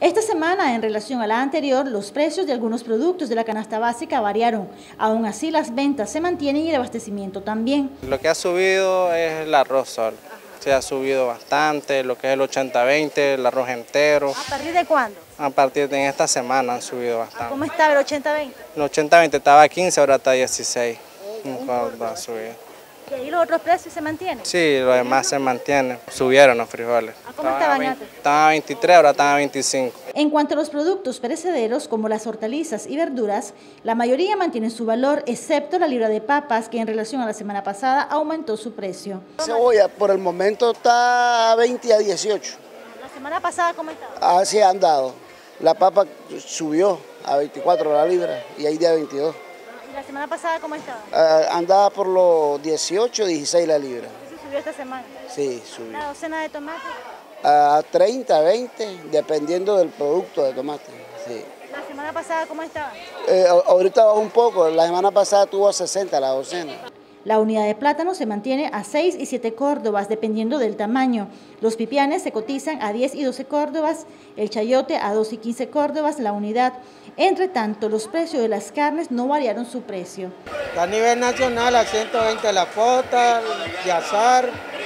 Esta semana, en relación a la anterior, los precios de algunos productos de la canasta básica variaron. Aún así, las ventas se mantienen y el abastecimiento también. Lo que ha subido es el arroz sol. Se ha subido bastante, lo que es el 80-20, el arroz entero. ¿A partir de cuándo? A partir de esta semana han subido bastante. ¿Cómo estaba el 80-20? El 80-20 estaba a 15, ahora está a 16. Ha subido. ¿Y ahí los otros precios se mantienen? Sí, los demás se mantienen. Subieron los frijoles. ¿A cómo estaban antes? Estaban a 23, ahora están a 25. En cuanto a los productos perecederos, como las hortalizas y verduras, la mayoría mantienen su valor, excepto la libra de papas, que en relación a la semana pasada aumentó su precio. Cebolla por el momento está a 20 a 18. ¿La semana pasada cómo estaba? Así han dado. La papa subió a 24 la libra y hay día 22. ¿Y la semana pasada cómo estaba? Andaba por los 18, 16 la libra. ¿Sí subió esta semana? Sí, subió. ¿La docena de tomate? A 30, 20, dependiendo del producto de tomate. Sí. ¿La semana pasada cómo estaba? Ahorita bajó un poco, la semana pasada tuvo a 60 la docena. La unidad de plátano se mantiene a 6 y 7 córdobas, dependiendo del tamaño. Los pipianes se cotizan a 10 y 12 córdobas, el chayote a 2 y 15 córdobas la unidad. Entre tanto, los precios de las carnes no variaron su precio. A nivel nacional a 120 la pota, de azar,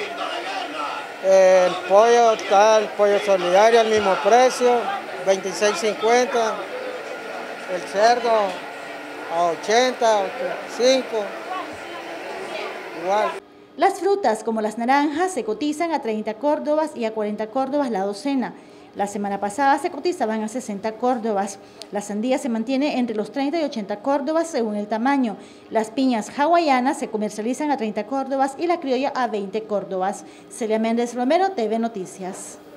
el pollo está el pollo solidario al mismo precio, 26.50, el cerdo a 80, 85. Igual. Las frutas, como las naranjas, se cotizan a 30 córdobas y a 40 córdobas la docena. La semana pasada se cotizaban a 60 córdobas. La sandía se mantiene entre los 30 y 80 córdobas según el tamaño. Las piñas hawaianas se comercializan a 30 córdobas y la criolla a 20 córdobas. Celia Méndez Romero, TV Noticias.